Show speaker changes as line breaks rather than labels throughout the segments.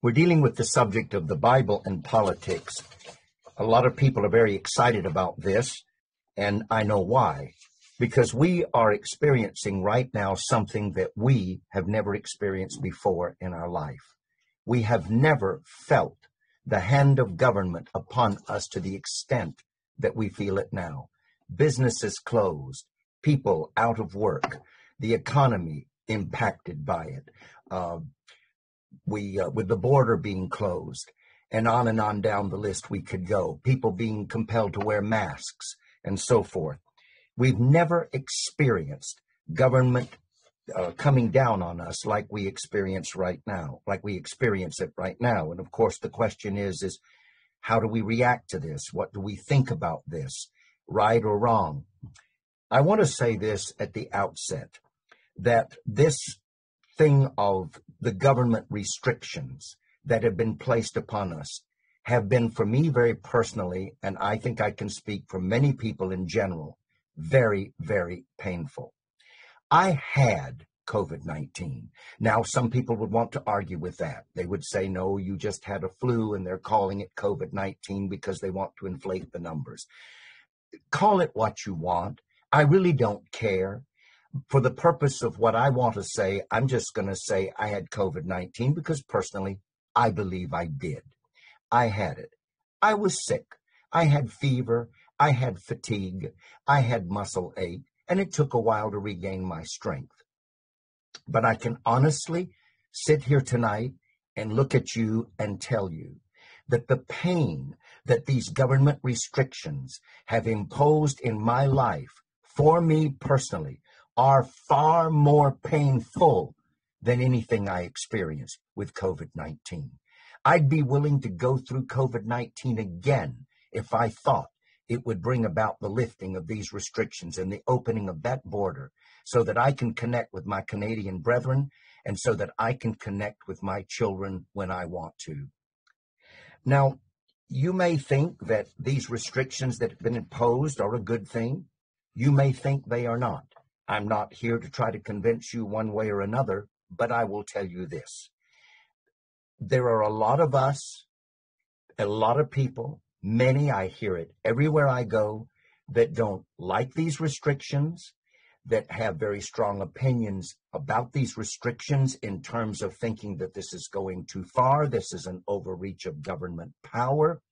We're dealing with the subject of the Bible and politics. A lot of people are very excited about this, and I know why. Because we are experiencing right now something that we have never experienced before in our life. We have never felt the hand of government upon us to the extent that we feel it now. Businesses closed, people out of work, the economy impacted by it. With the border being closed, and on down the list we could go. People being compelled to wear masks and so forth. We've never experienced government coming down on us like we experience right now, like we experience it right now. And of course, the question is how do we react to this? What do we think about this, right or wrong? I want to say this at the outset, that this thing of the government restrictions that have been placed upon us have been, for me very personally, and I think I can speak for many people in general, very, very painful. I had COVID-19. Now, some people would want to argue with that. They would say, no, you just had a flu and they're calling it COVID-19 because they want to inflate the numbers. Call it what you want. I really don't care. For the purpose of what I want to say, I'm just going to say I had COVID-19 because personally, I believe I did. I had it. I was sick. I had fever. I had fatigue. I had muscle ache, and it took a while to regain my strength. But I can honestly sit here tonight and look at you and tell you that the pain that these government restrictions have imposed in my life, for me personally, are far more painful than anything I experienced with COVID-19. I'd be willing to go through COVID-19 again if I thought it would bring about the lifting of these restrictions and the opening of that border so that I can connect with my Canadian brethren and so that I can connect with my children when I want to. Now, you may think that these restrictions that have been imposed are a good thing. You may think they are not. I'm not here to try to convince you one way or another, but I will tell you this. There are a lot of us, a lot of people, many, I hear it everywhere I go, that don't like these restrictions, that have very strong opinions about these restrictions in terms of thinking that this is going too far, this is an overreach of government power.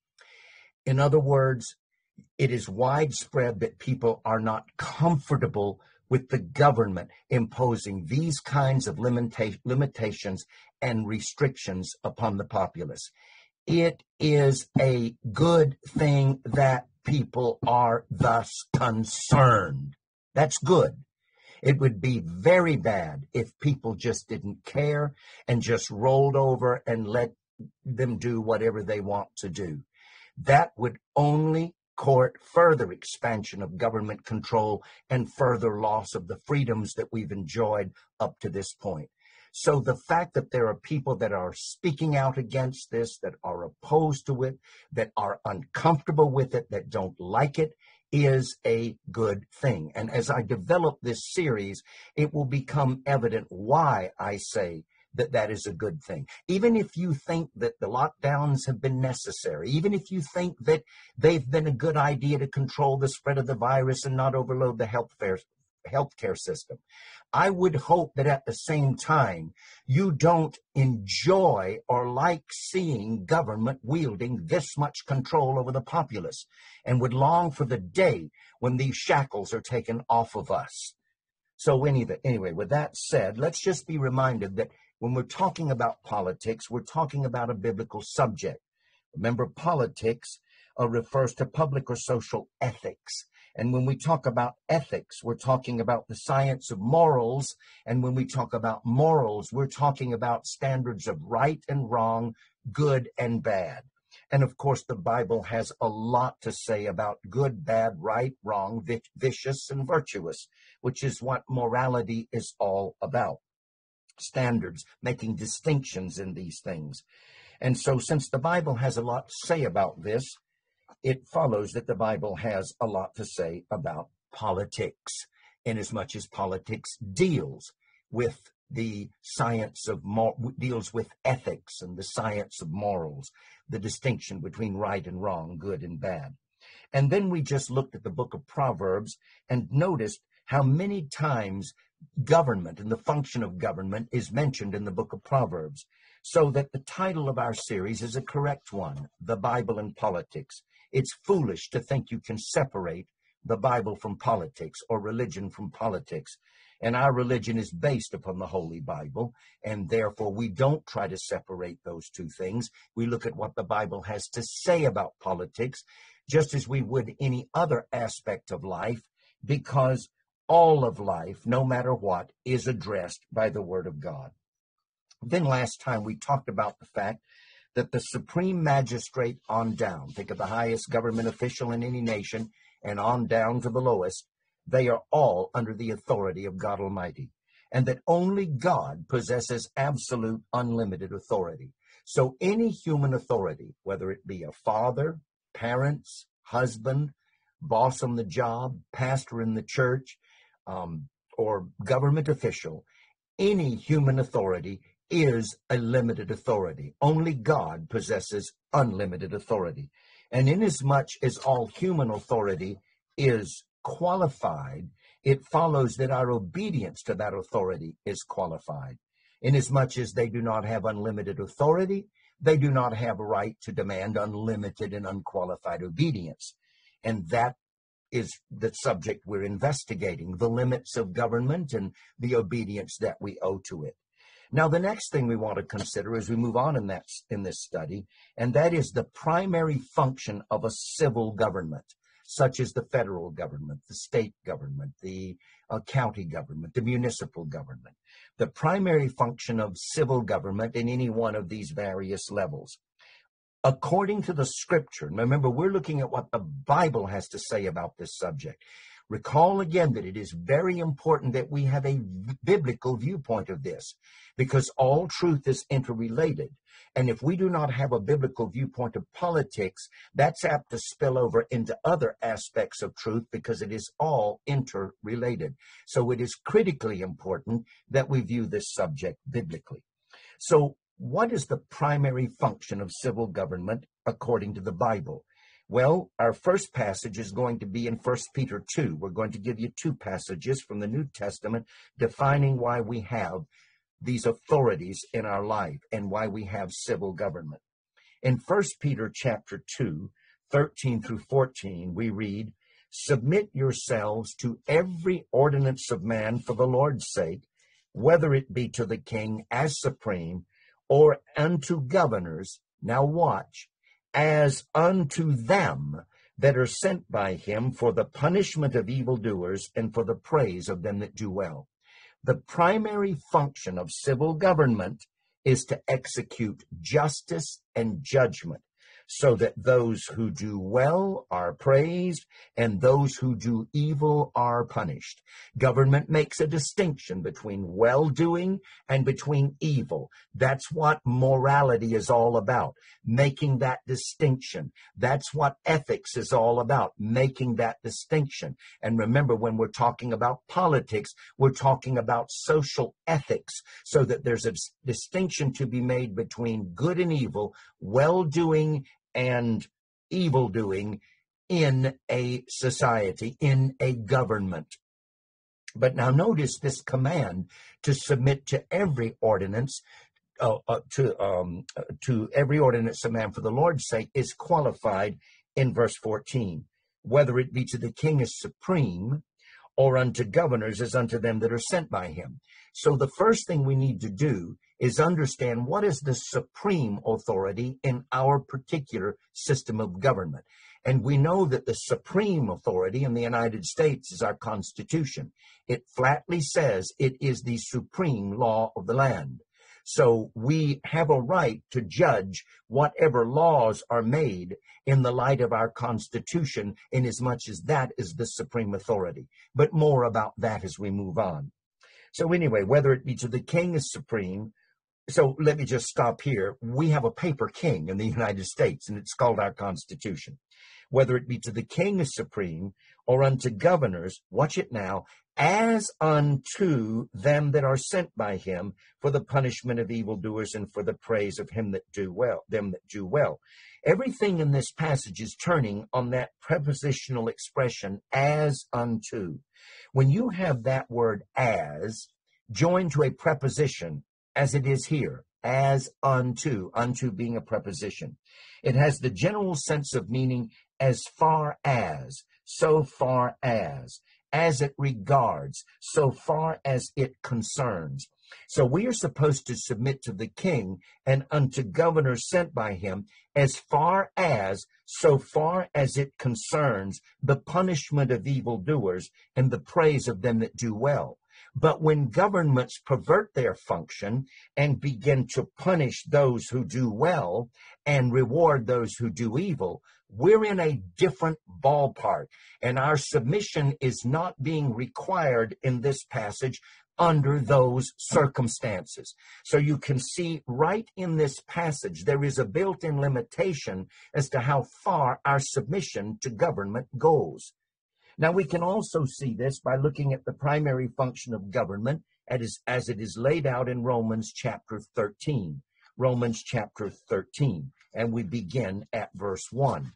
In other words, it is widespread that people are not comfortable with the government imposing these kinds of limitations and restrictions upon the populace. It is a good thing that people are thus concerned. That's good. It would be very bad if people just didn't care and just rolled over and let them do whatever they want to do. That would only court further expansion of government control and further loss of the freedoms that we've enjoyed up to this point. So the fact that there are people that are speaking out against this, that are opposed to it, that are uncomfortable with it, that don't like it, is a good thing. And as I develop this series, it will become evident why I say that that is a good thing. Even if you think that the lockdowns have been necessary, even if you think that they've been a good idea to control the spread of the virus and not overload the healthcare system, I would hope that at the same time, you don't enjoy or like seeing government wielding this much control over the populace and would long for the day when these shackles are taken off of us. So anyway, with that said, let's just be reminded that when we're talking about politics, we're talking about a biblical subject. Remember, politics refers to public or social ethics. And when we talk about ethics, we're talking about the science of morals. And when we talk about morals, we're talking about standards of right and wrong, good and bad. And of course, the Bible has a lot to say about good, bad, right, wrong, vicious, and virtuous, which is what morality is all about. Standards, making distinctions in these things. And so since the Bible has a lot to say about this, it follows that the Bible has a lot to say about politics, inasmuch as politics deals with the science of deals with ethics and the science of morals, the distinction between right and wrong, good and bad. And then we just looked at the book of Proverbs and noticed how many times government and the function of government is mentioned in the book of Proverbs. So that the title of our series is a correct one, The Bible and Politics. It's foolish to think you can separate the Bible from politics or religion from politics. And our religion is based upon the Holy Bible, and therefore we don't try to separate those two things. We look at what the Bible has to say about politics, just as we would any other aspect of life, because all of life, no matter what, is addressed by the Word of God. Then last time we talked about the fact that the supreme magistrate on down, think of the highest government official in any nation, and on down to the lowest, they are all under the authority of God Almighty, and that only God possesses absolute unlimited authority. So any human authority, whether it be a father, parents, husband, boss on the job, pastor in the church, or government official, any human authority is a limited authority. Only God possesses unlimited authority. And inasmuch as all human authority is qualified, it follows that our obedience to that authority is qualified. Inasmuch as they do not have unlimited authority, they do not have a right to demand unlimited and unqualified obedience. And that is the subject we're investigating, the limits of government and the obedience that we owe to it. Now, the next thing we want to consider as we move on in this study, and that is the primary function of a civil government, such as the federal government, the state government, the county government, the municipal government, the primary function of civil government in any one of these various levels. According to the scripture, and remember, we're looking at what the Bible has to say about this subject. Recall again that it is very important that we have a biblical viewpoint of this, because all truth is interrelated. And if we do not have a biblical viewpoint of politics, that's apt to spill over into other aspects of truth, because it is all interrelated. So it is critically important that we view this subject biblically. So what is the primary function of civil government according to the Bible? Well, our first passage is going to be in 1 Peter 2. We're going to give you two passages from the New Testament defining why we have these authorities in our life and why we have civil government. In 1 Peter chapter 2, 13 through 14, we read, "Submit yourselves to every ordinance of man for the Lord's sake, whether it be to the king as supreme, or unto governors," now watch, "as unto them that are sent by him for the punishment of evildoers and for the praise of them that do well." The primary function of civil government is to execute justice and judgment, so that those who do well are praised and those who do evil are punished. Government makes a distinction between well-doing and between evil. That's what morality is all about, making that distinction. That's what ethics is all about, making that distinction. And remember, when we're talking about politics, we're talking about social ethics, so that there's a distinction to be made between good and evil, well-doing and evil-doing in a society, in a government. But now notice this command to submit to every ordinance, to every ordinance of man for the Lord's sake, is qualified in verse 14. "Whether it be to the king as supreme, or unto governors as unto them that are sent by him." So the first thing we need to do is understand what is the supreme authority in our particular system of government. And we know that the supreme authority in the United States is our Constitution. It flatly says it is the supreme law of the land. So we have a right to judge whatever laws are made in the light of our Constitution, inasmuch as that is the supreme authority. But more about that as we move on. So anyway, whether it be to the king as supreme, so let me just stop here. We have a paper king in the United States, and it's called our Constitution. Whether it be to the king as supreme, or unto governors, watch it now, as unto them that are sent by him, for the punishment of evildoers and for the praise of him that do well, them that do well. Everything in this passage is turning on that prepositional expression, as unto. When you have that word as joined to a preposition, as it is here, as unto being a preposition, it has the general sense of meaning as far as, so far as it regards, so far as it concerns. So we are supposed to submit to the king and unto governors sent by him as far as, so far as it concerns the punishment of evildoers and the praise of them that do well. But when governments pervert their function and begin to punish those who do well and reward those who do evil, we're in a different ballpark, and our submission is not being required in this passage under those circumstances. So you can see right in this passage, there is a built-in limitation as to how far our submission to government goes. Now, we can also see this by looking at the primary function of government as it is laid out in Romans chapter 13. Romans chapter 13, and we begin at verse 1.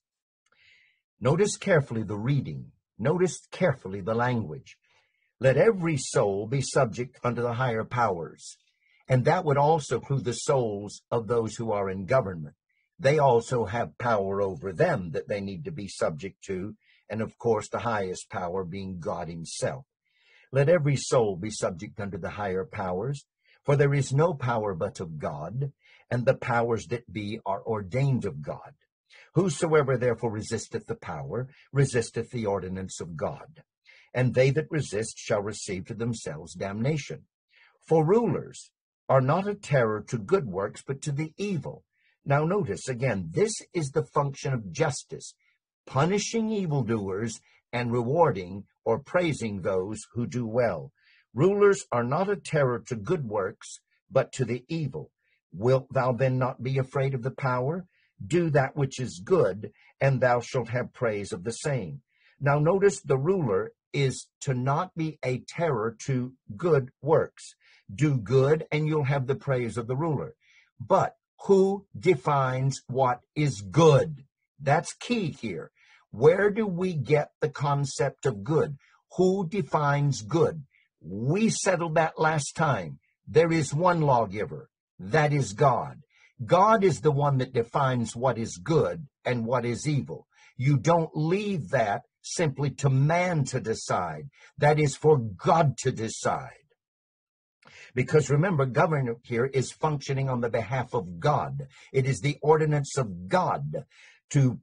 Notice carefully the reading. Notice carefully the language. Let every soul be subject unto the higher powers. And that would also include the souls of those who are in government. They also have power over them that they need to be subject to. And of course, the highest power being God himself. Let every soul be subject unto the higher powers. For there is no power but of God, and the powers that be are ordained of God. Whosoever therefore resisteth the power, resisteth the ordinance of God. And they that resist shall receive to themselves damnation. For rulers are not a terror to good works, but to the evil. Now notice, again, this is the function of justice, punishing evildoers and rewarding or praising those who do well. Rulers are not a terror to good works, but to the evil. Wilt thou then not be afraid of the power? Do that which is good, and thou shalt have praise of the same. Now notice the ruler is to not be a terror to good works. Do good, and you'll have the praise of the ruler. But who defines what is good? That's key here. Where do we get the concept of good? Who defines good? We settled that last time. There is one lawgiver. That is God. God is the one that defines what is good and what is evil. You don't leave that simply to man to decide. That is for God to decide. Because remember, government here is functioning on the behalf of God. It is the ordinance of God to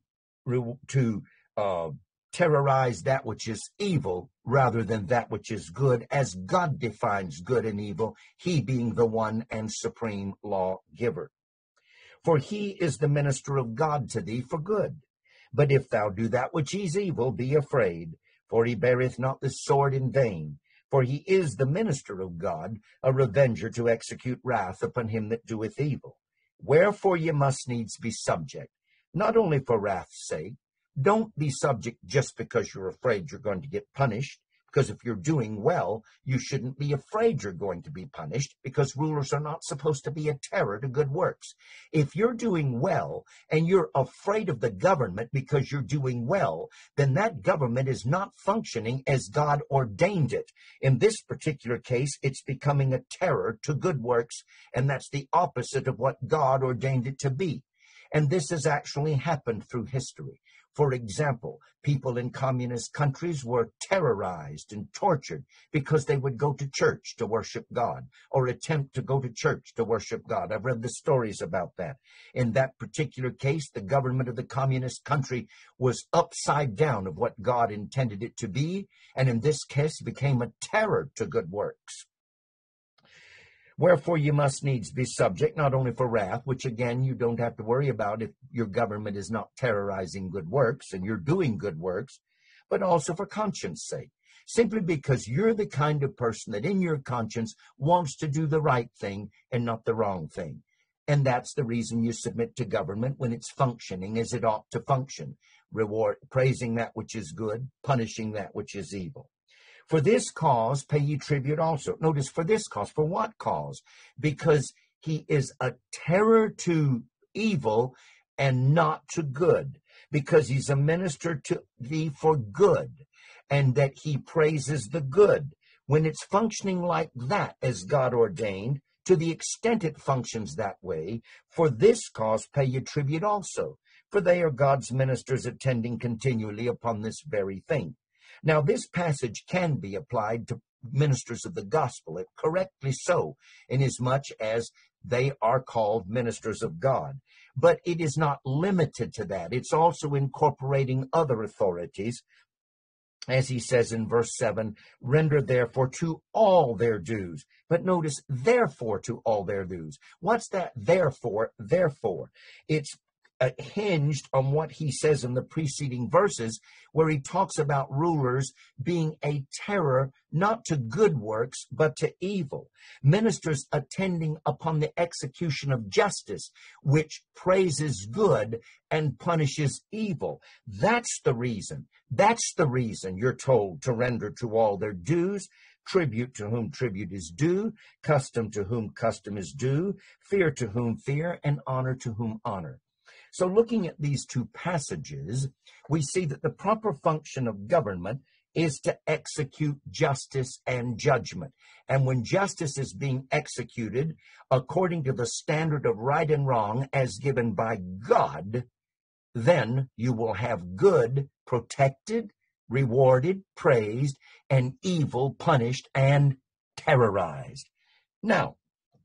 terrorize that which is evil rather than that which is good, as God defines good and evil, he being the one and supreme lawgiver. For he is the minister of God to thee for good. But if thou do that which is evil, be afraid, for he beareth not the sword in vain. For he is the minister of God, a revenger to execute wrath upon him that doeth evil. Wherefore ye must needs be subject, not only for wrath's sake. Don't be subject just because you're afraid you're going to get punished, because if you're doing well, you shouldn't be afraid you're going to be punished, because rulers are not supposed to be a terror to good works. If you're doing well and you're afraid of the government because you're doing well, then that government is not functioning as God ordained it. In this particular case, it's becoming a terror to good works, and that's the opposite of what God ordained it to be. And this has actually happened through history. For example, people in communist countries were terrorized and tortured because they would go to church to worship God or attempt to go to church to worship God. I've read the stories about that. In that particular case, the government of the communist country was upside down of what God intended it to be, and in this case became a terror to good works. Wherefore you must needs be subject, not only for wrath, which again you don't have to worry about if your government is not terrorizing good works and you're doing good works, but also for conscience sake, simply because you're the kind of person that in your conscience wants to do the right thing and not the wrong thing. And that's the reason you submit to government when it's functioning as it ought to function, praising that which is good, punishing that which is evil. For this cause pay ye tribute also. Notice, for this cause. For what cause? Because he is a terror to evil and not to good. Because he's a minister to thee for good, and that he praises the good. When it's functioning like that as God ordained, to the extent it functions that way, for this cause pay ye tribute also. For they are God's ministers attending continually upon this very thing. Now, this passage can be applied to ministers of the gospel, correctly so, inasmuch as they are called ministers of God. But it is not limited to that. It's also incorporating other authorities. As he says in verse 7, render therefore to all their dues. But notice, therefore to all their dues. What's that therefore? Therefore. It's hinged on what he says in the preceding verses, where he talks about rulers being a terror not to good works, but to evil. Ministers attending upon the execution of justice, which praises good and punishes evil. That's the reason. That's the reason you're told to render to all their dues, tribute to whom tribute is due, custom to whom custom is due, fear to whom fear, and honor to whom honor. So looking at these two passages, we see that the proper function of government is to execute justice and judgment. And when justice is being executed according to the standard of right and wrong as given by God, then you will have good protected, rewarded, praised, and evil punished and terrorized. Now,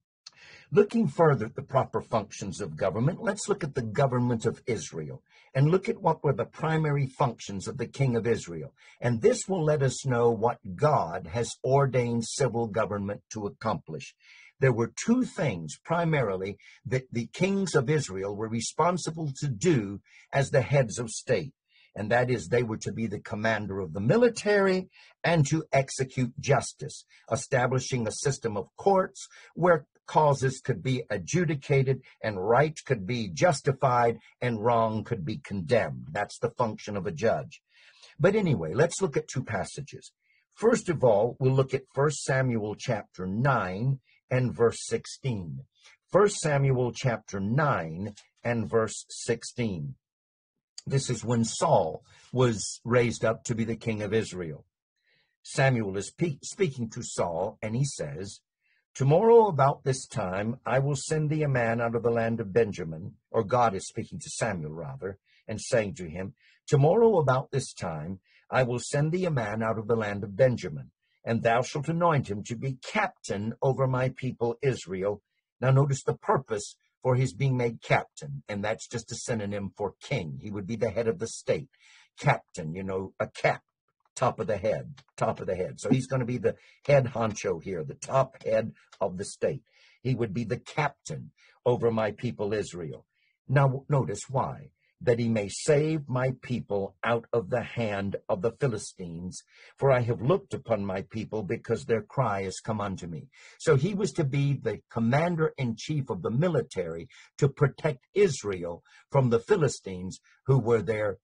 looking further at the proper functions of government, let's look at the government of Israel and look at what were the primary functions of the king of Israel. And this will let us know what God has ordained civil government to accomplish. There were two things primarily that the kings of Israel were responsible to do as the heads of state. And that is, they were to be the commander of the military and to execute justice, establishing a system of courts where causes could be adjudicated and right could be justified and wrong could be condemned. That's the function of a judge. But anyway, let's look at two passages. First of all, we'll look at 1 Samuel chapter 9 and verse 16. 1 Samuel chapter 9 and verse 16. This is when Saul was raised up to be the king of Israel. Samuel is speaking to Saul, and he says, tomorrow about this time I will send thee a man out of the land of Benjamin, or God is speaking to Samuel rather, and saying to him, tomorrow about this time I will send thee a man out of the land of Benjamin, and thou shalt anoint him to be captain over my people Israel. Now notice the purpose for his being made captain, and that's just a synonym for king. He would be the head of the state. Captain, a cap, top of the head. So he's going to be the head honcho here, the top head of the state. He would be the captain over my people Israel. Now notice why. That he may save my people out of the hand of the Philistines, for I have looked upon my people, because their cry has come unto me. So he was to be the commander-in-chief of the military to protect Israel from the Philistines, who were their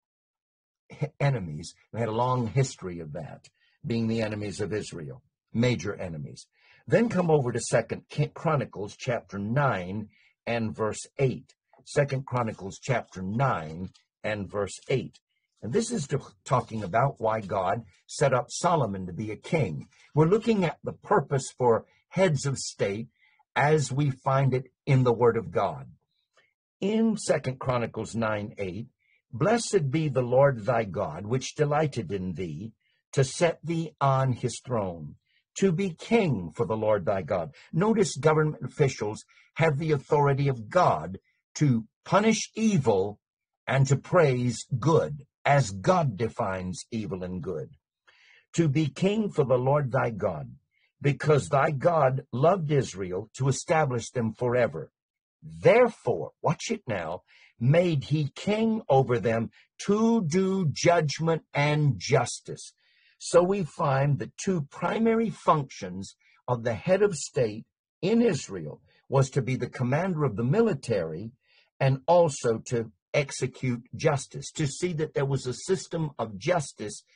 enemies. They had a long history of that, being the enemies of Israel, major enemies. Then come over to 2 Chronicles chapter 9 and verse 8. 2 Chronicles chapter 9 and verse 8. And this is talking about why God set up Solomon to be a king. We're looking at the purpose for heads of state as we find it in the Word of God. In 2 Chronicles 9:8, blessed be the Lord thy God, which delighted in thee, to set thee on his throne, to be king for the Lord thy God. Notice government officials have the authority of God to punish evil and to praise good, as God defines evil and good. To be king for the Lord thy God, because thy God loved Israel to establish them forever. Therefore, watch it now, made he king over them to do judgment and justice. So we find the two primary functions of the head of state in Israel was to be the commander of the military and also to execute justice, to see that there was a system of justice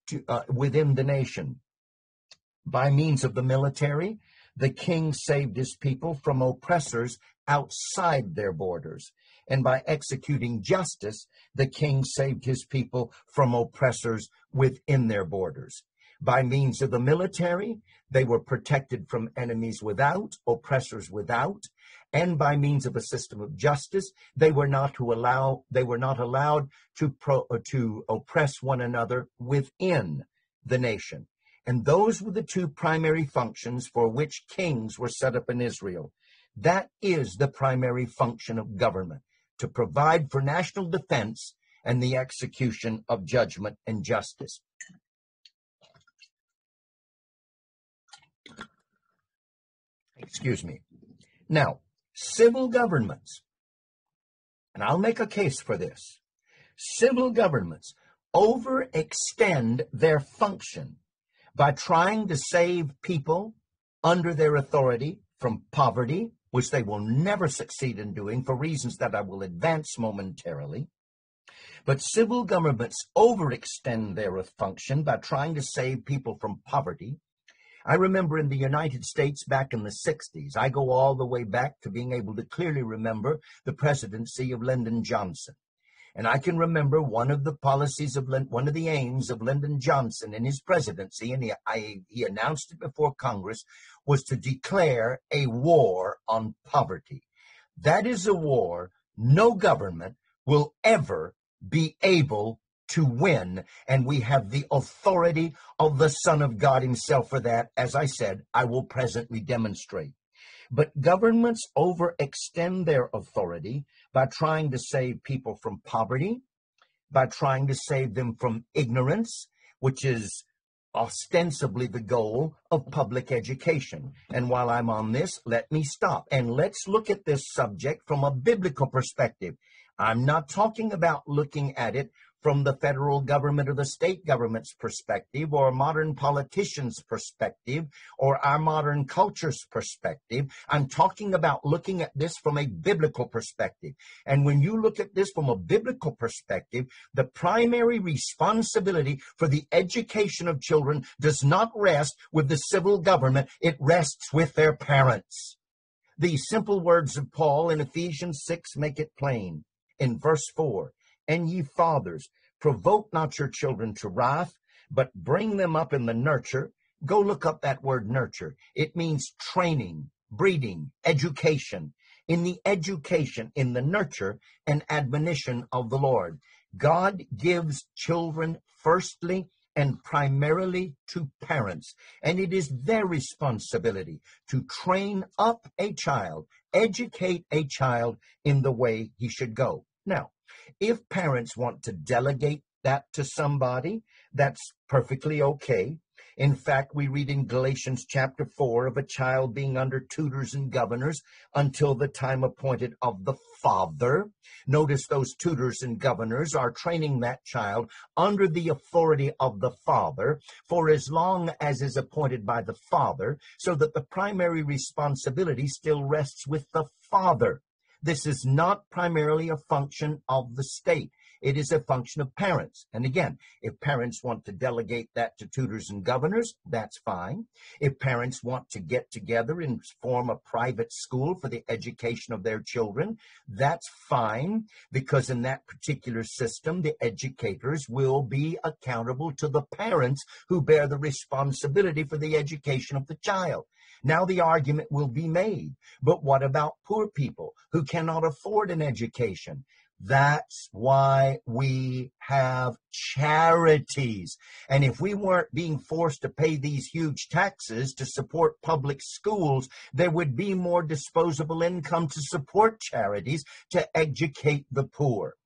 within the nation. By means of the military, the king saved his people from oppressors outside their borders. And by executing justice, the king saved his people from oppressors within their borders. By means of the military, they were protected from enemies without, oppressors without, and by means of a system of justice, they were not allowed to oppress one another within the nation. And those were the two primary functions for which kings were set up in Israel. That is the primary function of government, to provide for national defense and the execution of judgment and justice. Excuse me. Now, civil governments, and I'll make a case for this, civil governments overextend their function by trying to save people under their authority from poverty, which they will never succeed in doing for reasons that I will advance momentarily. But civil governments overextend their function by trying to save people from poverty. I remember in the United States back in the 60s, I go all the way back to being able to clearly remember the presidency of Lyndon Johnson. And I can remember one of the aims of Lyndon Johnson in his presidency, and he announced it before Congress, was to declare a war on poverty. That is a war no government will ever be able to win, and we have the authority of the Son of God himself for that. As I said, I will presently demonstrate. But governments overextend their authority by trying to save people from poverty, by trying to save them from ignorance, which is ostensibly the goal of public education. And while I'm on this, let me stop and let's look at this subject from a biblical perspective. I'm not talking about looking at it from the federal government or the state government's perspective, or modern politicians' perspective, or our modern culture's perspective. I'm talking about looking at this from a biblical perspective. And when you look at this from a biblical perspective, the primary responsibility for the education of children does not rest with the civil government. It rests with their parents. The simple words of Paul in Ephesians 6 make it plain. In verse 4, "And ye fathers, provoke not your children to wrath, but bring them up in the nurture." Go look up that word nurture. It means training, breeding, education. In the education, in the nurture and admonition of the Lord. God gives children firstly and primarily to parents, and it is their responsibility to train up a child, educate a child in the way he should go. Now, if parents want to delegate that to somebody, that's perfectly okay. In fact, we read in Galatians chapter 4 of a child being under tutors and governors until the time appointed of the father. Notice those tutors and governors are training that child under the authority of the father for as long as is appointed by the father, so that the primary responsibility still rests with the father. This is not primarily a function of the state. It is a function of parents. And again, if parents want to delegate that to tutors and governors, that's fine. If parents want to get together and form a private school for the education of their children, that's fine, because in that particular system, the educators will be accountable to the parents who bear the responsibility for the education of the child. Now the argument will be made, but what about poor people who cannot afford an education? That's why we have charities. And if we weren't being forced to pay these huge taxes to support public schools, there would be more disposable income to support charities to educate the poor.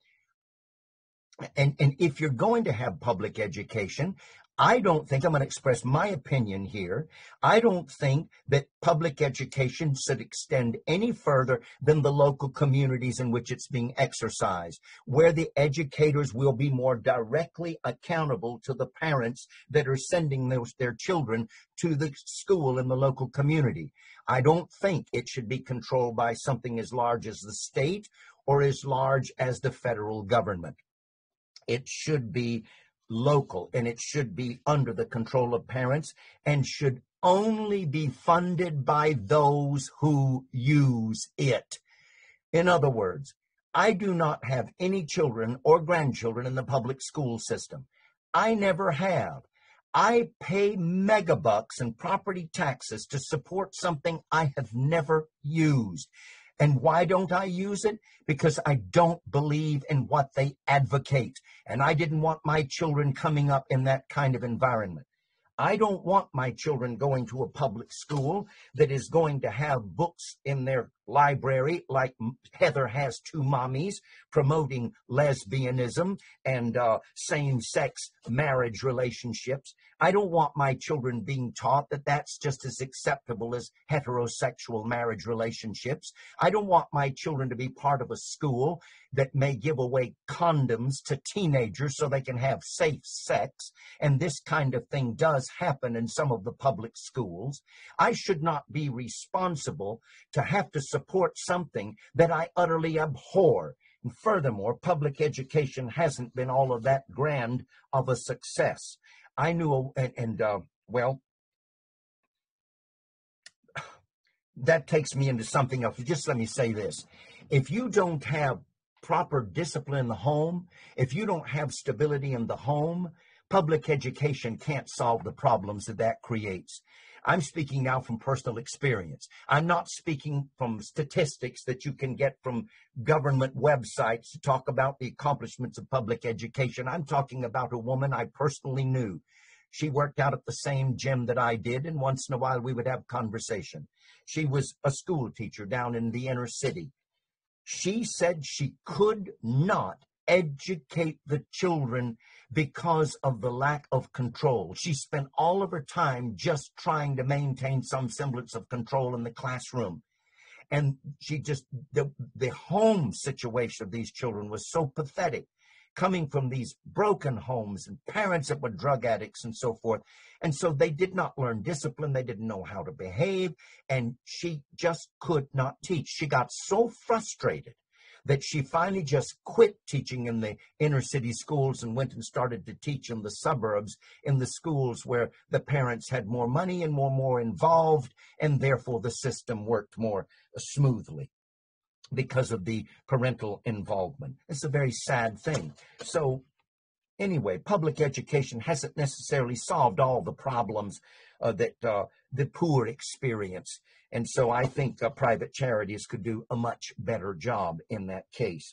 And if you're going to have public education, I don't think, I'm going to express my opinion here, I don't think that public education should extend any further than the local communities in which it's being exercised, where the educators will be more directly accountable to the parents that are sending their children to the school in the local community. I don't think it should be controlled by something as large as the state or as large as the federal government. It should be local, and it should be under the control of parents and should only be funded by those who use it. In other words, I do not have any children or grandchildren in the public school system. I never have. I pay megabucks in property taxes to support something I have never used. And why don't I use it? Because I don't believe in what they advocate. And I didn't want my children coming up in that kind of environment. I don't want my children going to a public school that is going to have books in their library like Heather Has Two Mommies, promoting lesbianism and same-sex marriage relationships. I don't want my children being taught that that's just as acceptable as heterosexual marriage relationships. I don't want my children to be part of a school that may give away condoms to teenagers so they can have safe sex. And this kind of thing does happen in some of the public schools. I should not be responsible to have to support something that I utterly abhor. And furthermore, public education hasn't been all of that grand of a success. I knew, well, that takes me into something else. Just let me say this. If you don't have proper discipline in the home, if you don't have stability in the home, public education can't solve the problems that creates. I'm speaking now from personal experience. I'm not speaking from statistics that you can get from government websites to talk about the accomplishments of public education. I'm talking about a woman I personally knew. She worked out at the same gym that I did, and once in a while we would have conversation. She was a school teacher down in the inner city. She said she could not educate the children because of the lack of control. She spent all of her time just trying to maintain some semblance of control in the classroom. And the home situation of these children was so pathetic, coming from these broken homes and parents that were drug addicts and so forth. And so they did not learn discipline. They didn't know how to behave. And she just could not teach. She got so frustrated that she finally just quit teaching in the inner city schools and went and started to teach in the suburbs, in the schools where the parents had more money and more involved, and therefore the system worked more smoothly because of the parental involvement. It's a very sad thing. So anyway, public education hasn't necessarily solved all the problems that the poor experience. And so I think private charities could do a much better job in that case.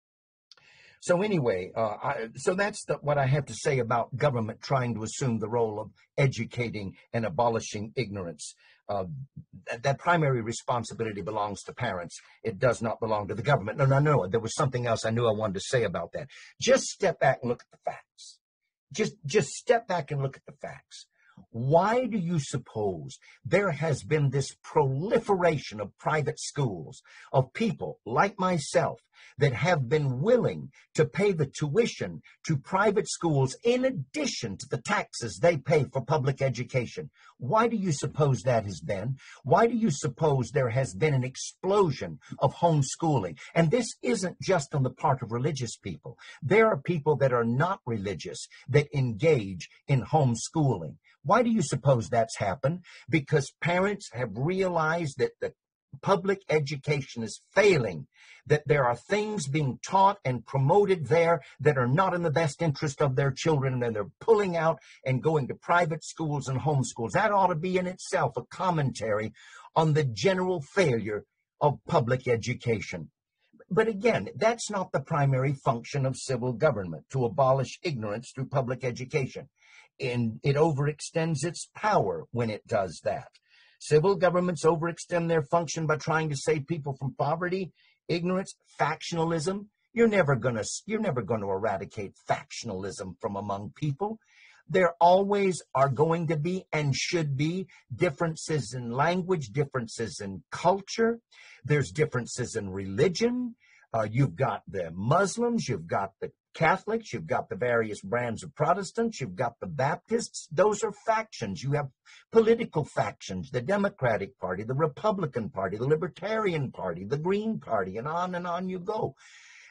So anyway, so that's what I have to say about government trying to assume the role of educating and abolishing ignorance. That primary responsibility belongs to parents. It does not belong to the government. No. There was something else I knew I wanted to say about that. Just step back and look at the facts. Just step back and look at the facts. Why do you suppose there has been this proliferation of private schools, of people like myself that have been willing to pay the tuition to private schools in addition to the taxes they pay for public education? Why do you suppose that has been? Why do you suppose there has been an explosion of homeschooling? And this isn't just on the part of religious people. There are people that are not religious that engage in homeschooling. Why do you suppose that's happened? Because parents have realized that the public education is failing, that there are things being taught and promoted there that are not in the best interest of their children, and they're pulling out and going to private schools and homeschools. That ought to be in itself a commentary on the general failure of public education. But again, that's not the primary function of civil government, to abolish ignorance through public education. And it overextends its power when it does that. Civil governments overextend their function by trying to save people from poverty, ignorance, factionalism. You're never going to eradicate factionalism from among people. There always are going to be and should be differences in language, differences in culture. There's differences in religion. You've got the Muslims, you've got the Catholics, you've got the various brands of Protestants, you've got the Baptists. Those are factions. You have political factions, the Democratic Party, the Republican Party, the Libertarian Party, the Green Party, and on you go.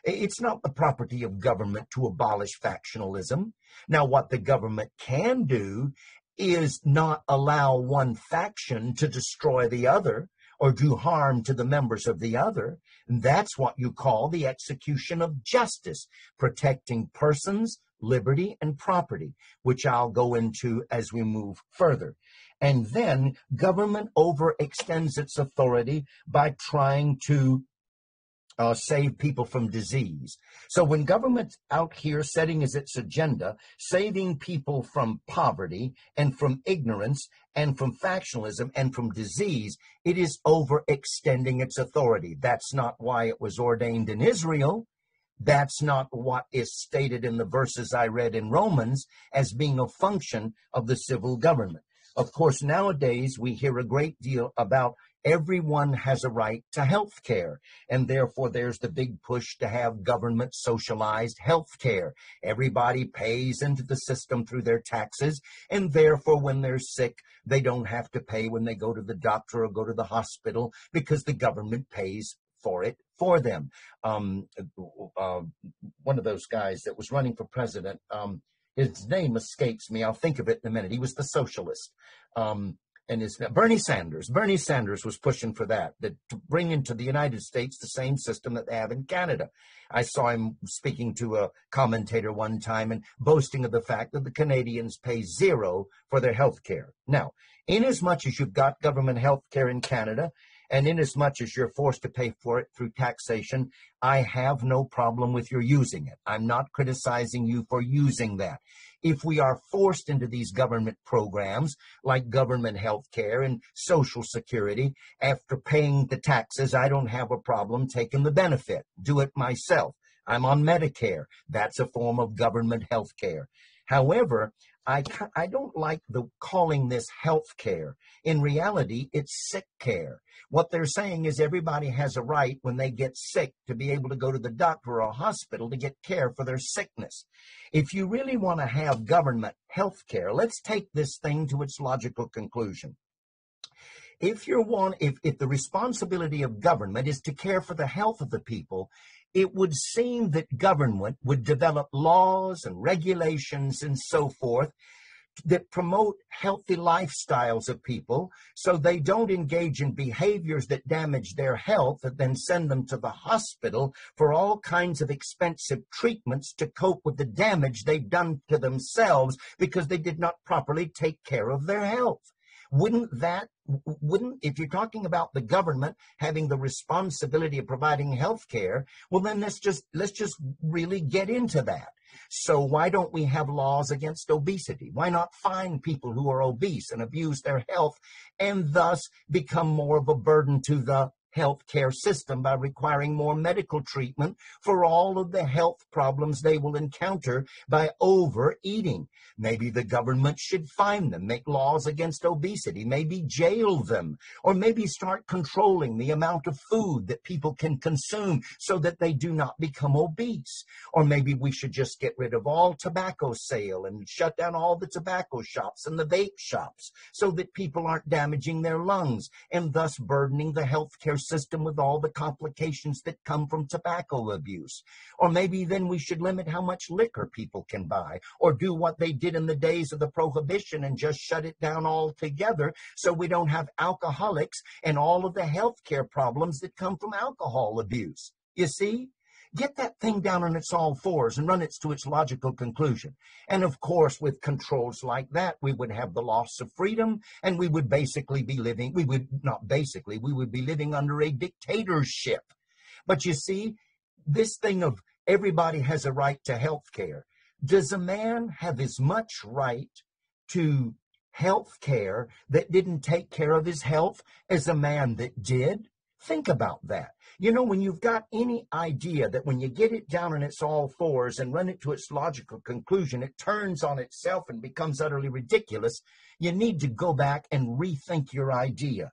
It's not the property of government to abolish factionalism. Now, what the government can do is not allow one faction to destroy the other or do harm to the members of the other. That's what you call the execution of justice, protecting persons, liberty, and property, which I'll go into as we move further. And then government overextends its authority by trying to save people from disease. So when government's out here setting as its agenda, saving people from poverty and from ignorance and from factionalism and from disease, it is overextending its authority. That's not why it was ordained in Israel. That's not what is stated in the verses I read in Romans as being a function of the civil government. Of course, nowadays we hear a great deal about everyone has a right to health care, and therefore there's the big push to have government socialized health care. Everybody pays into the system through their taxes, and therefore when they're sick, they don't have to pay when they go to the doctor or go to the hospital because the government pays for it for them. One of those guys that was running for president, his name escapes me. I'll think of it in a minute. He was the socialist. And it's Bernie Sanders. Bernie Sanders was pushing for that to bring into the United States the same system that they have in Canada. I saw him speaking to a commentator one time and boasting of the fact that the Canadians pay zero for their health care. Now, inasmuch as you've got government health care in Canada, and inasmuch as you're forced to pay for it through taxation, I have no problem with your using it. I'm not criticizing you for using that. If we are forced into these government programs like government health care and Social Security, after paying the taxes, I don't have a problem taking the benefit. Do it myself. I'm on Medicare. That's a form of government health care. However, I don't like calling this health care. In reality, it's sick care. What they're saying is everybody has a right when they get sick to be able to go to the doctor or a hospital to get care for their sickness. If you really want to have government health care, let's take this thing to its logical conclusion. If the responsibility of government is to care for the health of the people, it would seem that government would develop laws and regulations and so forth that promote healthy lifestyles of people so they don't engage in behaviors that damage their health and then send them to the hospital for all kinds of expensive treatments to cope with the damage they've done to themselves because they did not properly take care of their health. If you're talking about the government having the responsibility of providing health care, well, then let's just really get into that. So why don't we have laws against obesity? Why not fine people who are obese and abuse their health and thus become more of a burden to the healthcare system by requiring more medical treatment for all of the health problems they will encounter by overeating? Maybe the government should fine them, make laws against obesity, maybe jail them, or maybe start controlling the amount of food that people can consume so that they do not become obese. Or maybe we should just get rid of all tobacco sale and shut down all the tobacco shops and the vape shops so that people aren't damaging their lungs and thus burdening the healthcare system with all the complications that come from tobacco abuse. Or maybe then we should limit how much liquor people can buy, or do what they did in the days of the Prohibition and just shut it down altogether so we don't have alcoholics and all of the healthcare problems that come from alcohol abuse. You see? Get that thing down on its all fours and run it to its logical conclusion. And of course, with controls like that, we would have the loss of freedom, and we would basically be living, we would be living under a dictatorship. But you see, this thing of everybody has a right to health care. Does a man have as much right to health care that didn't take care of his health as a man that did? Think about that. You know, when you've got any idea that when you get it down on its all fours and run it to its logical conclusion, it turns on itself and becomes utterly ridiculous, you need to go back and rethink your idea.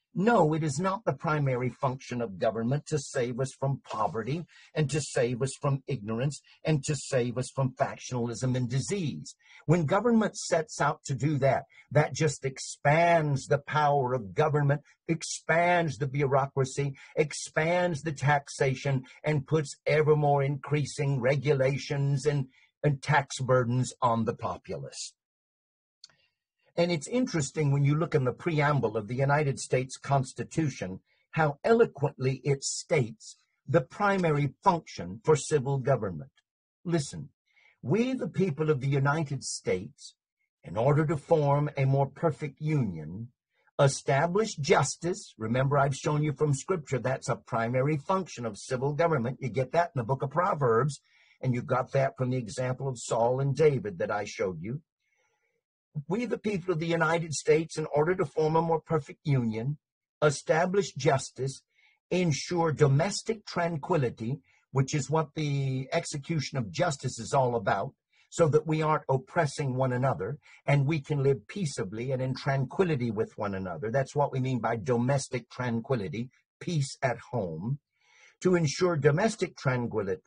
No, it is not the primary function of government to save us from poverty and to save us from ignorance and to save us from factionalism and disease. When government sets out to do that, that just expands the power of government, expands the bureaucracy, expands the taxation, and puts ever more increasing regulations and tax burdens on the populace. And it's interesting when you look in the preamble of the United States Constitution, how eloquently it states the primary function for civil government. Listen, we, the people of the United States, in order to form a more perfect union, establish justice. Remember, I've shown you from Scripture that's a primary function of civil government. You get that in the book of Proverbs, and you got that from the example of Saul and David that I showed you. We, the people of the United States, in order to form a more perfect union, establish justice, ensure domestic tranquility, which is what the execution of justice is all about, so that we aren't oppressing one another and we can live peaceably and in tranquility with one another. That's what we mean by domestic tranquility, peace at home. To ensure domestic tranquility,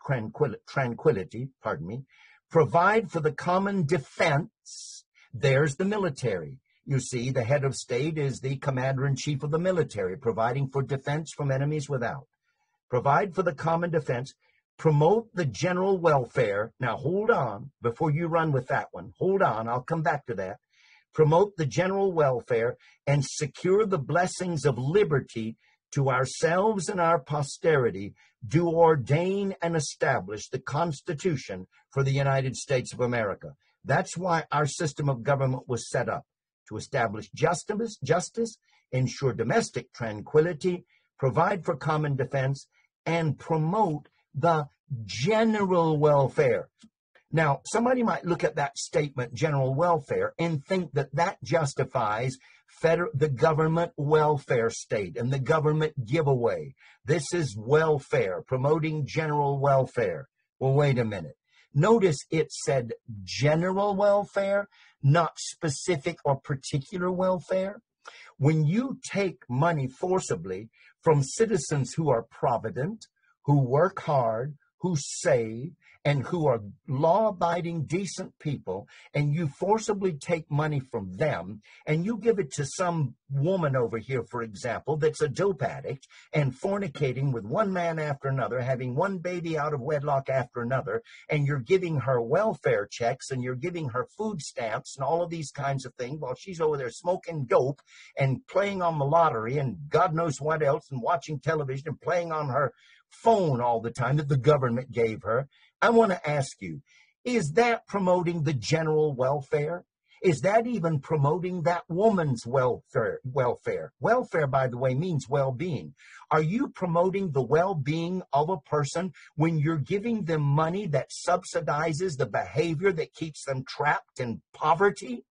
provide for the common defense. There's the military. You see, the head of state is the commander-in-chief of the military, providing for defense from enemies without. Provide for the common defense. Promote the general welfare. Now, hold on before you run with that one. Hold on. I'll come back to that. Promote the general welfare and secure the blessings of liberty to ourselves and our posterity. Do ordain and establish the Constitution for the United States of America. That's why our system of government was set up, to establish justice, ensure domestic tranquility, provide for common defense, and promote the general welfare. Now, somebody might look at that statement, general welfare, and think that that justifies the government welfare state and the government giveaway. This is welfare, promoting general welfare. Well, wait a minute. Notice it said general welfare, not specific or particular welfare. When you take money forcibly from citizens who are provident, who work hard, who save, and who are law-abiding, decent people, and you forcibly take money from them, and you give it to some woman over here, for example, that's a dope addict and fornicating with one man after another, having one baby out of wedlock after another, and you're giving her welfare checks, and you're giving her food stamps and all of these kinds of things while she's over there smoking dope and playing on the lottery and God knows what else, and watching television and playing on her phone all the time that the government gave her. I want to ask you, is that promoting the general welfare? Is that even promoting that woman's welfare? Welfare, by the way, means well-being. Are you promoting the well-being of a person when you're giving them money that subsidizes the behavior that keeps them trapped in poverty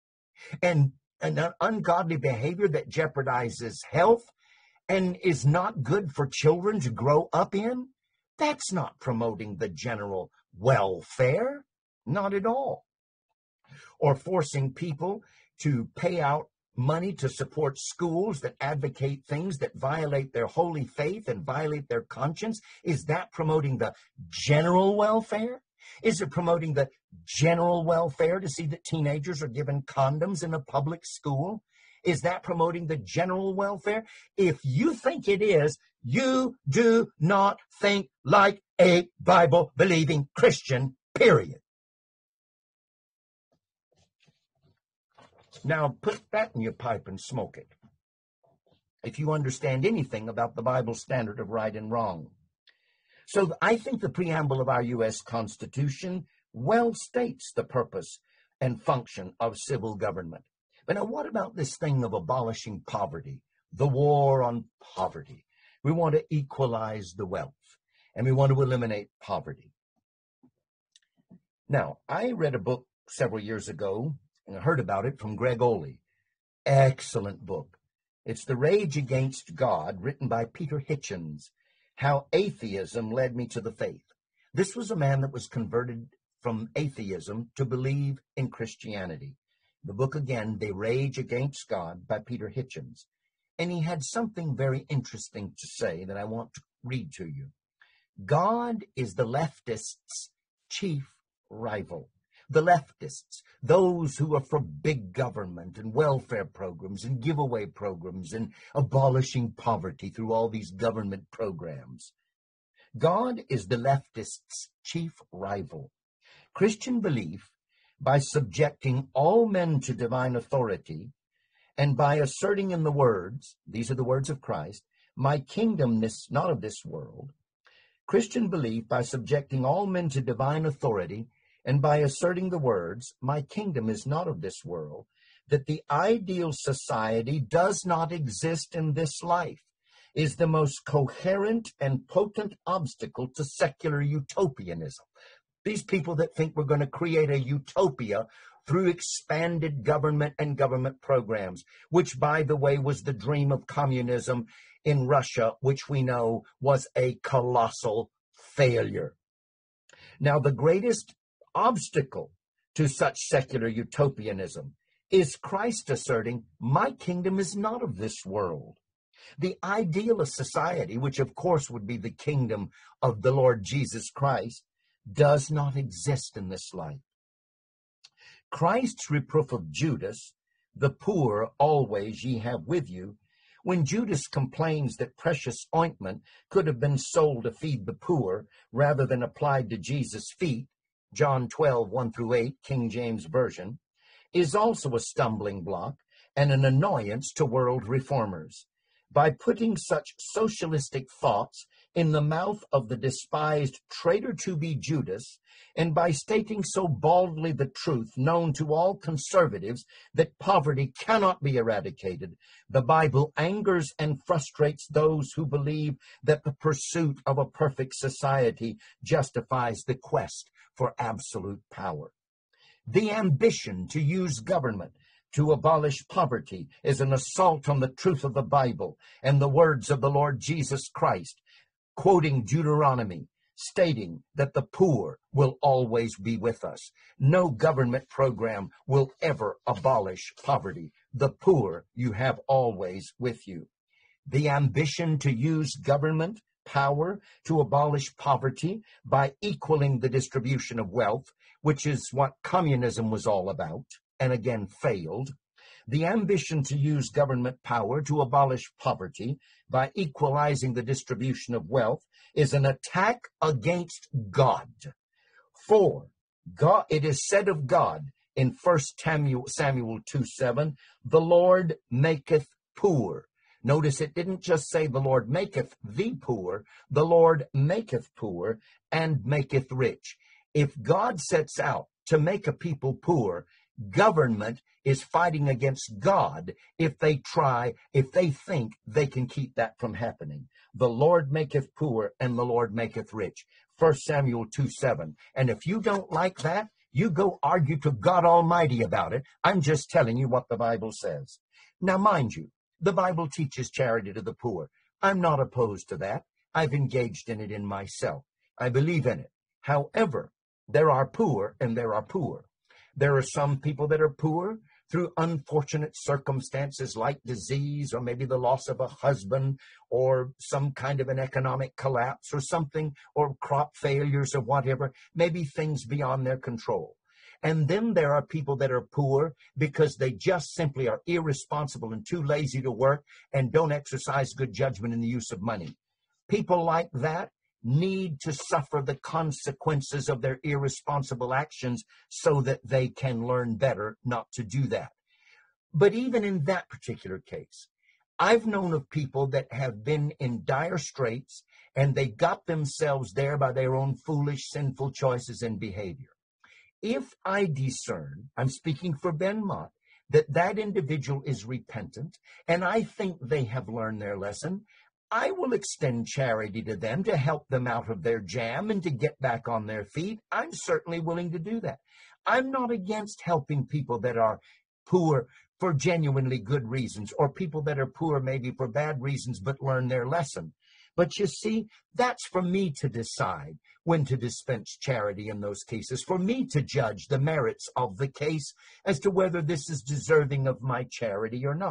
and an ungodly behavior that jeopardizes health and is not good for children to grow up in? That's not promoting the general welfare, not at all. Or forcing people to pay out money to support schools that advocate things that violate their holy faith and violate their conscience. Is that promoting the general welfare? Is it promoting the general welfare to see that teenagers are given condoms in a public school? Is that promoting the general welfare? If you think it is, you do not think like a Bible-believing Christian, period. Now, put that in your pipe and smoke it, if you understand anything about the Bible standard of right and wrong. So I think the preamble of our U.S. Constitution well states the purpose and function of civil government. But now, what about this thing of abolishing poverty, the war on poverty? We want to equalize the wealth, and we want to eliminate poverty. Now, I read a book several years ago, and I heard about it from Greg Oley. Excellent book. It's The Rage Against God, written by Peter Hitchens, How Atheism Led Me to the Faith. This was a man that was converted from atheism to believe in Christianity. The book again, The Rage Against God by Peter Hitchens. And he had something very interesting to say that I want to read to you. God is the leftists' chief rival. The leftists, those who are for big government and welfare programs and giveaway programs and abolishing poverty through all these government programs. God is the leftists' chief rival. Christian belief, by subjecting all men to divine authority and by asserting in the words, these are the words of Christ, my kingdom is not of this world. Christian belief, by subjecting all men to divine authority and by asserting the words, my kingdom is not of this world, that the ideal society does not exist in this life, is the most coherent and potent obstacle to secular utopianism. These people that think we're going to create a utopia through expanded government and government programs, which, by the way, was the dream of communism in Russia, which we know was a colossal failure. Now, the greatest obstacle to such secular utopianism is Christ asserting, my kingdom is not of this world. The idealist society, which of course would be the kingdom of the Lord Jesus Christ, does not exist in this life. Christ's reproof of Judas, the poor always ye have with you, when Judas complains that precious ointment could have been sold to feed the poor rather than applied to Jesus' feet, John 12, 1-8, King James Version, is also a stumbling block and an annoyance to world reformers. By putting such socialistic thoughts in the mouth of the despised traitor-to-be Judas, and by stating so baldly the truth known to all conservatives that poverty cannot be eradicated, the Bible angers and frustrates those who believe that the pursuit of a perfect society justifies the quest for absolute power. The ambition to use government to abolish poverty is an assault on the truth of the Bible and the words of the Lord Jesus Christ, quoting Deuteronomy, stating that the poor will always be with us. No government program will ever abolish poverty. The poor you have always with you. The ambition to use government power to abolish poverty by equaling the distribution of wealth, which is what communism was all about, and again failed. The ambition to use government power to abolish poverty by equalizing the distribution of wealth is an attack against God. For God, it is said of God in 1 Samuel 2:7, the Lord maketh poor. Notice it didn't just say the Lord maketh thee poor, the Lord maketh poor and maketh rich. If God sets out to make a people poor, government is fighting against God if they think they can keep that from happening. The Lord maketh poor and the Lord maketh rich. 1 Samuel 2:7. And if you don't like that, you go argue to God Almighty about it. I'm just telling you what the Bible says. Now, mind you, the Bible teaches charity to the poor. I'm not opposed to that. I've engaged in it in myself. I believe in it. However, there are poor and there are poor. There are some people that are poor through unfortunate circumstances like disease or maybe the loss of a husband or some kind of an economic collapse or something, or crop failures or whatever, maybe things beyond their control. And then there are people that are poor because they just simply are irresponsible and too lazy to work and don't exercise good judgment in the use of money. People like that need to suffer the consequences of their irresponsible actions so that they can learn better not to do that. But even in that particular case, I've known of people that have been in dire straits and they got themselves there by their own foolish, sinful choices and behavior. If I discern, I'm speaking for Ben Mott, that individual is repentant and I think they have learned their lesson, I will extend charity to them to help them out of their jam and to get back on their feet. I'm certainly willing to do that. I'm not against helping people that are poor for genuinely good reasons, or people that are poor maybe for bad reasons but learn their lesson. But you see, that's for me to decide when to dispense charity in those cases, for me to judge the merits of the case as to whether this is deserving of my charity or not.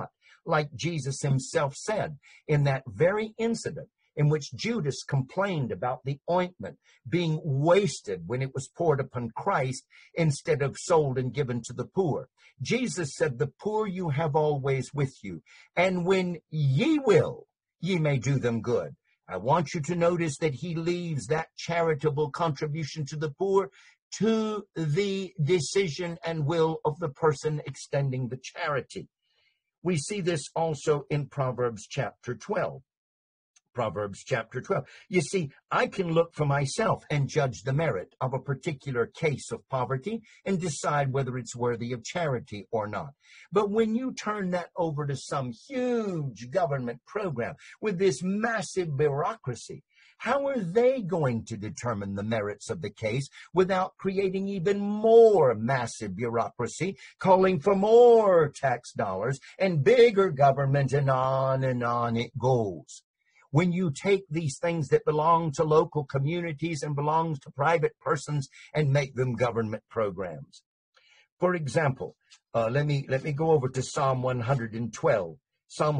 like Jesus himself said in that very incident in which Judas complained about the ointment being wasted when it was poured upon Christ instead of sold and given to the poor. Jesus said, "The poor you have always with you, and when ye will, ye may do them good." I want you to notice that he leaves that charitable contribution to the poor to the decision and will of the person extending the charity. We see this also in Proverbs chapter 12. Proverbs chapter 12. You see, I can look for myself and judge the merit of a particular case of poverty and decide whether it's worthy of charity or not. But when you turn that over to some huge government program with this massive bureaucracy, how are they going to determine the merits of the case without creating even more massive bureaucracy, calling for more tax dollars and bigger government, and on it goes? When you take these things that belong to local communities and belong to private persons and make them government programs. For example, let me go over to Psalm 112. Psalm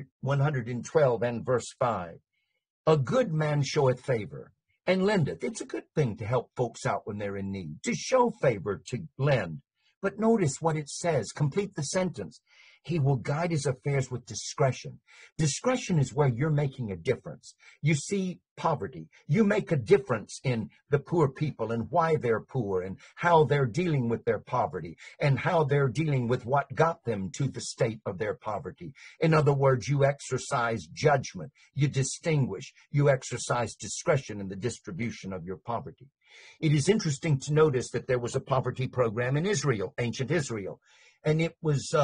112 and verse 5. A good man showeth favor and lendeth. It's a good thing to help folks out when they're in need, to show favor, to lend. But notice what it says. Complete the sentence. He will guide his affairs with discretion. Discretion is where you're making a difference. You see poverty. You make a difference in the poor people and why they're poor and how they're dealing with their poverty and how they're dealing with what got them to the state of their poverty. In other words, you exercise judgment. You distinguish. You exercise discretion in the distribution of your poverty. It is interesting to notice that there was a poverty program in Israel, ancient Israel, and it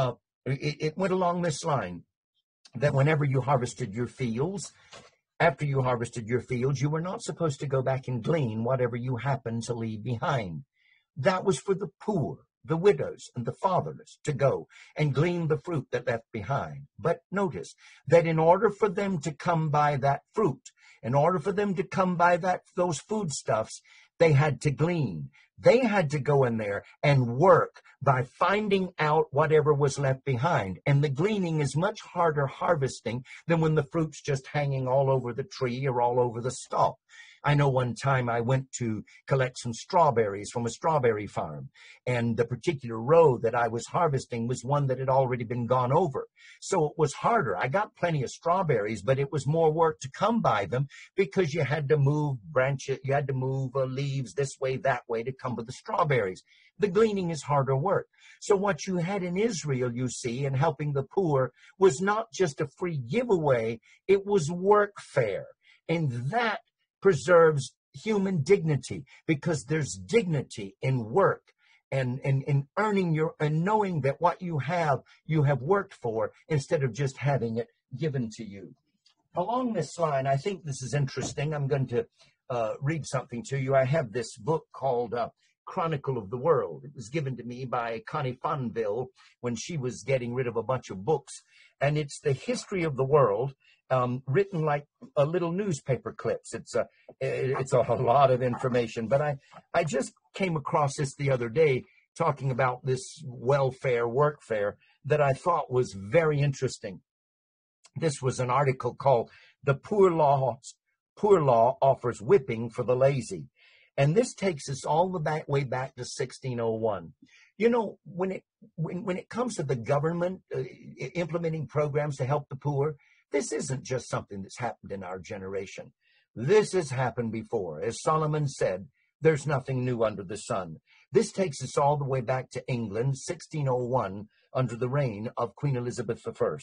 went along this line, that whenever you harvested your fields, after you harvested your fields, you were not supposed to go back and glean whatever you happened to leave behind. That was for the poor, the widows, and the fatherless to go and glean the fruit that left behind. But notice that in order for them to come by that fruit, in order for them to come by those foodstuffs, they had to glean. They had to go in there and work by finding out whatever was left behind. And the gleaning is much harder harvesting than when the fruit's just hanging all over the tree or all over the stalk. I know one time I went to collect some strawberries from a strawberry farm, and the particular row that I was harvesting was one that had already been gone over. So it was harder. I got plenty of strawberries, but it was more work to come by them because you had to move branches, you had to move leaves this way, that way to come to the strawberries. The gleaning is harder work. So what you had in Israel, you see, in helping the poor was not just a free giveaway, it was workfare. And that preserves human dignity, because there's dignity in work and in earning and knowing that what you have worked for instead of just having it given to you. Along this line, I think this is interesting. I'm going to read something to you. I have this book called Chronicle of the World. It was given to me by Connie Fonville when she was getting rid of a bunch of books. And it's the history of the world, written like a little newspaper clips. It's a lot of information. But I just came across this the other day, talking about this welfare, workfare, that I thought was very interesting. This was an article called "The Poor Law Offers Whipping for the Lazy." And this takes us all the way back to 1601. You know, when it comes to the government implementing programs to help the poor, this isn't just something that's happened in our generation. This has happened before. As Solomon said, there's nothing new under the sun. This takes us all the way back to England, 1601, under the reign of Queen Elizabeth I.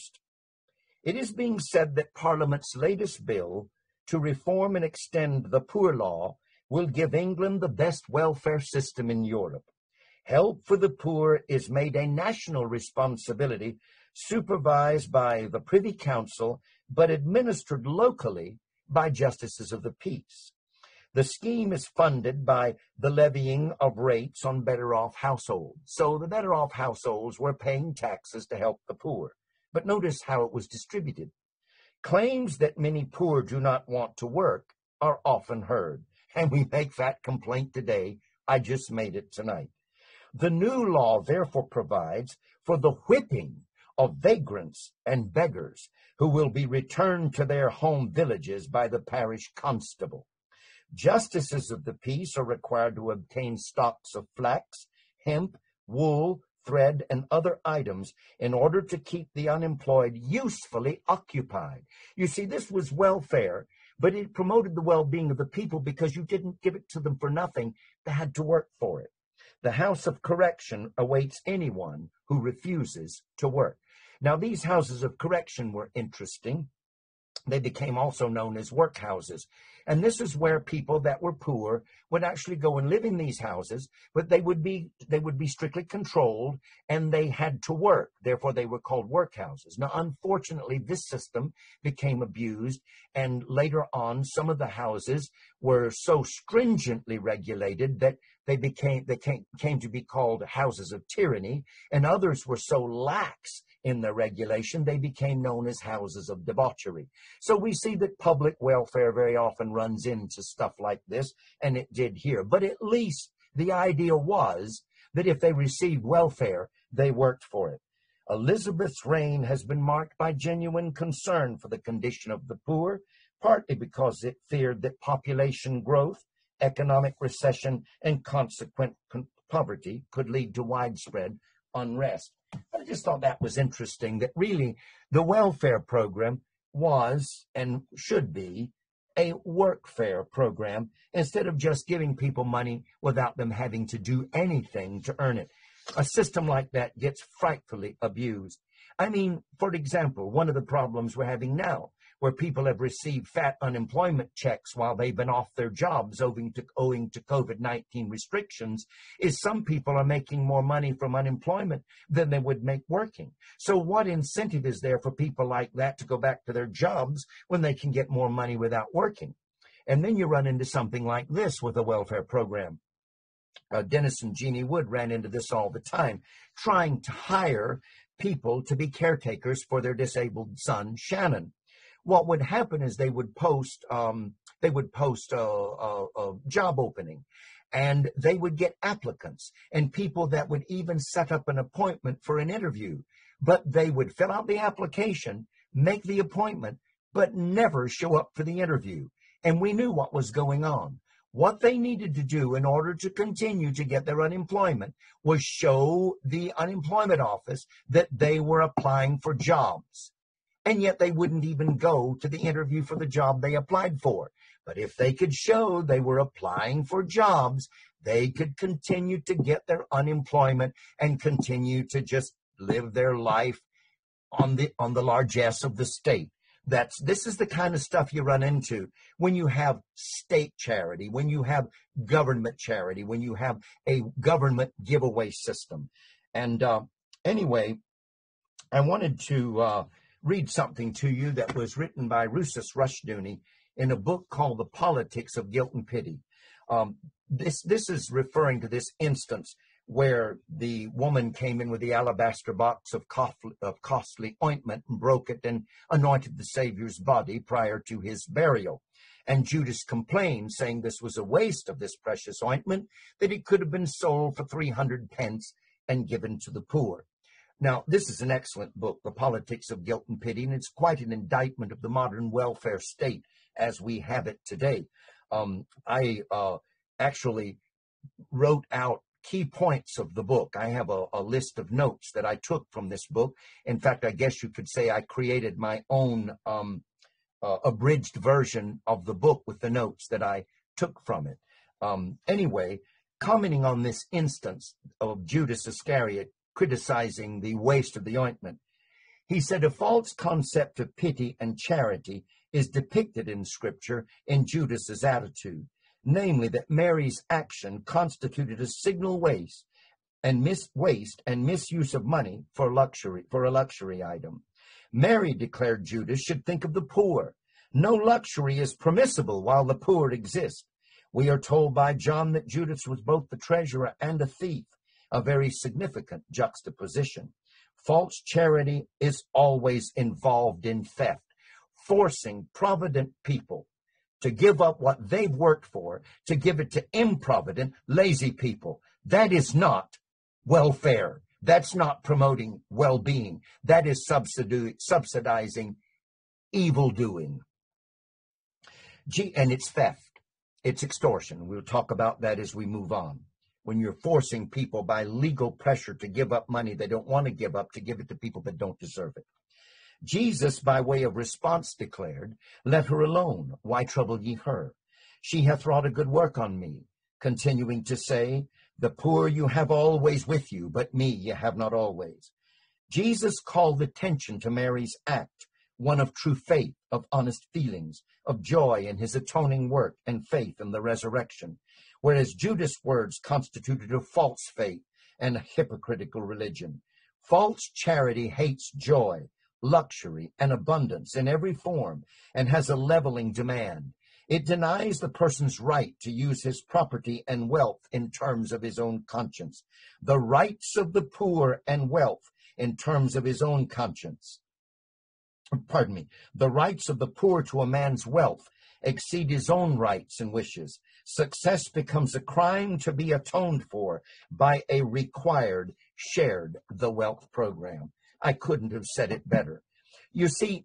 It is being said that Parliament's latest bill to reform and extend the poor law will give England the best welfare system in Europe. Help for the poor is made a national responsibility, supervised by the Privy Council, but administered locally by justices of the peace. The scheme is funded by the levying of rates on better-off households. So the better-off households were paying taxes to help the poor. But notice how it was distributed. Claims that many poor do not want to work are often heard, and we make that complaint today. I just made it tonight. The new law therefore provides for the whipping of vagrants and beggars who will be returned to their home villages by the parish constable. Justices of the peace are required to obtain stocks of flax, hemp, wool, thread, and other items in order to keep the unemployed usefully occupied. You see, this was welfare, but it promoted the well-being of the people because you didn't give it to them for nothing. They had to work for it. The house of correction awaits anyone who refuses to work. Now, these houses of correction were interesting. They became also known as workhouses. And this is where people that were poor would actually go and live in these houses, but they would be strictly controlled, and they had to work. Therefore, they were called workhouses. Now, unfortunately, this system became abused, and later on, some of the houses were so stringently regulated that they came to be called houses of tyranny, and others were so lax in their regulation, they became known as houses of debauchery. So we see that public welfare very often runs into stuff like this, and it did here. But at least the idea was that if they received welfare, they worked for it. Elizabeth's reign has been marked by genuine concern for the condition of the poor, partly because it feared that population growth, economic recession, and consequent poverty could lead to widespread unrest. I just thought that was interesting, that really the welfare program was and should be a workfare program instead of just giving people money without them having to do anything to earn it. A system like that gets frightfully abused. I mean, for example, one of the problems we're having now, where people have received fat unemployment checks while they've been off their jobs owing to COVID-19 restrictions, is some people are making more money from unemployment than they would make working. So what incentive is there for people like that to go back to their jobs when they can get more money without working? And then you run into something like this with a welfare program. Dennis and Jeannie Wood ran into this all the time, trying to hire people to be caretakers for their disabled son, Shannon. What would happen is they would post a job opening, and they would get applicants and people that would even set up an appointment for an interview. But they would fill out the application, make the appointment, but never show up for the interview. And we knew what was going on. What they needed to do in order to continue to get their unemployment was show the unemployment office that they were applying for jobs. And yet they wouldn't even go to the interview for the job they applied for. But if they could show they were applying for jobs, they could continue to get their unemployment and continue to just live their life on the largesse of the state. This is the kind of stuff you run into when you have state charity, when you have government charity, when you have a government giveaway system. And anyway, I wanted to read something to you that was written by Rousas Rushdoony in a book called The Politics of Guilt and Pity. This is referring to this instance where the woman came in with the alabaster box of costly ointment and broke it and anointed the Savior's body prior to his burial. And Judas complained, saying this was a waste of this precious ointment, that it could have been sold for 300 pence and given to the poor. Now, this is an excellent book, The Politics of Guilt and Pity, and it's quite an indictment of the modern welfare state as we have it today. I actually wrote out key points of the book. I have a list of notes that I took from this book. In fact, I guess you could say I created my own abridged version of the book with the notes that I took from it. Anyway, commenting on this instance of Judas Iscariot criticizing the waste of the ointment, he said a false concept of pity and charity is depicted in Scripture in Judas's attitude, namely that Mary's action constituted a signal waste and misuse of money for a luxury item. Mary, declared Judas, should think of the poor. No luxury is permissible while the poor exist. We are told by John that Judas was both the treasurer and a thief, a very significant juxtaposition. False charity is always involved in theft, forcing provident people to give up what they've worked for, to give it to improvident, lazy people. That is not welfare. That's not promoting well-being. That is subsidizing evil doing. And it's theft. It's extortion. We'll talk about that as we move on. When you're forcing people by legal pressure to give up money they don't want to give up, to give it to people that don't deserve it. Jesus, by way of response, declared, "Let her alone. Why trouble ye her? She hath wrought a good work on me." Continuing to say, "The poor you have always with you, but me ye have not always." Jesus called attention to Mary's act, one of true faith, of honest feelings, of joy in his atoning work and faith in the resurrection, whereas Judas' words constituted a false faith and a hypocritical religion. False charity hates joy, luxury, and abundance in every form, and has a leveling demand. It denies the person's right to use his property and wealth in terms of his own conscience, the rights of the poor and wealth in terms of his own conscience. The rights of the poor to a man's wealth exceed his own rights and wishes. Success becomes a crime to be atoned for by a required, shared the wealth program. I couldn't have said it better. You see,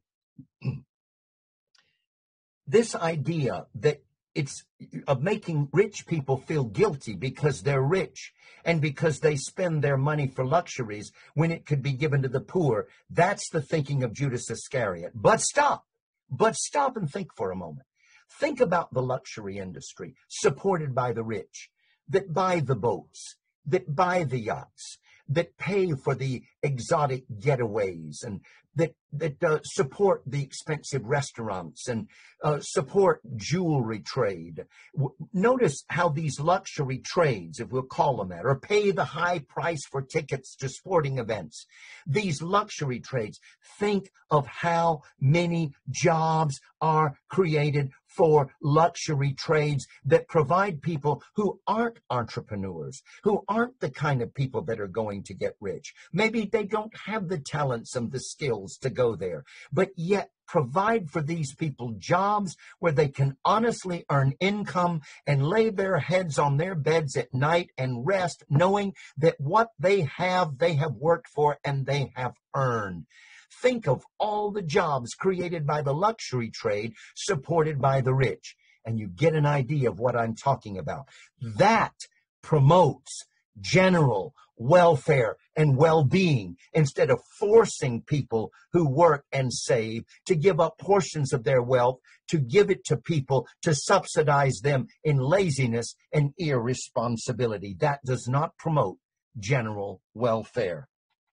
this idea that it's of making rich people feel guilty because they're rich and because they spend their money for luxuries when it could be given to the poor, that's the thinking of Judas Iscariot. But stop and think for a moment. Think about the luxury industry supported by the rich, that buy the boats, that buy the yachts, that pay for the exotic getaways, and that support the expensive restaurants and support jewelry trade. Notice how these luxury trades, if we'll call them that, or pay the high price for tickets to sporting events. These luxury trades, think of how many jobs are created for luxury trades that provide people who aren't entrepreneurs, who aren't the kind of people that are going to get rich. Maybe they don't have the talents and the skills to go there, but yet provide for these people jobs where they can honestly earn income and lay their heads on their beds at night and rest, knowing that what they have worked for and they have earned. Think of all the jobs created by the luxury trade supported by the rich, and you get an idea of what I'm talking about. That promotes general welfare and well-being instead of forcing people who work and save to give up portions of their wealth, to give it to people, to subsidize them in laziness and irresponsibility. That does not promote general welfare.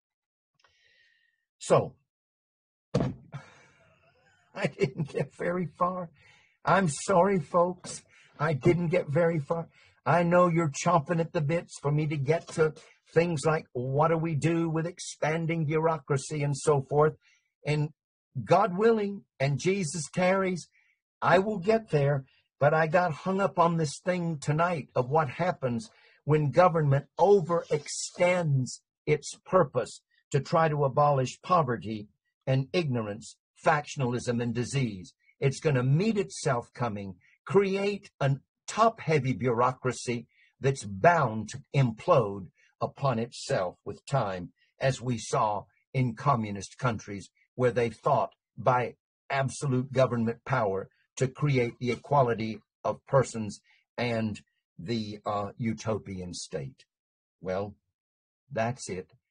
So, I didn't get very far. I'm sorry, folks. I didn't get very far. I know you're chomping at the bits for me to get to things like what do we do with expanding bureaucracy and so forth. And God willing, and Jesus tarries, I will get there. But I got hung up on this thing tonight of what happens when government overextends its purpose to try to abolish poverty and ignorance, factionalism, and disease. It's going to meet itself coming, create a top-heavy bureaucracy that's bound to implode upon itself with time, as we saw in communist countries where they fought by absolute government power to create the equality of persons and the utopian state. Well, that's it.